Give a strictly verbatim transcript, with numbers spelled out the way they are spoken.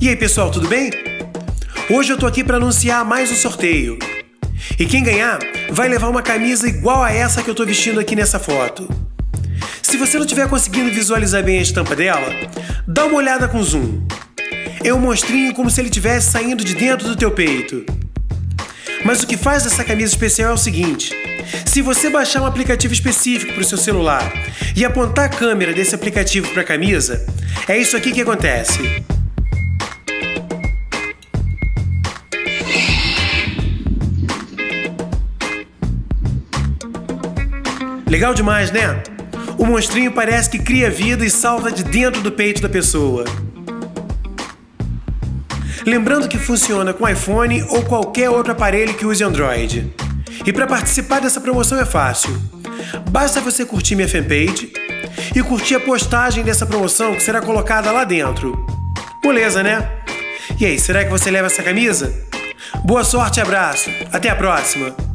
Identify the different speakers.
Speaker 1: E aí pessoal, tudo bem? Hoje eu tô aqui para anunciar mais um sorteio. E quem ganhar vai levar uma camisa igual a essa que eu tô vestindo aqui nessa foto. Se você não estiver conseguindo visualizar bem a estampa dela, dá uma olhada com zoom. É um monstrinho como se ele estivesse saindo de dentro do teu peito. Mas o que faz essa camisa especial é o seguinte: se você baixar um aplicativo específico para o seu celular e apontar a câmera desse aplicativo para a camisa, é isso aqui que acontece. Legal demais, né? O monstrinho parece que cria vida e salta de dentro do peito da pessoa. Lembrando que funciona com iPhone ou qualquer outro aparelho que use Android. E para participar dessa promoção é fácil. Basta você curtir minha fanpage e curtir a postagem dessa promoção que será colocada lá dentro. Moleza, né? E aí, será que você leva essa camisa? Boa sorte e abraço. Até a próxima!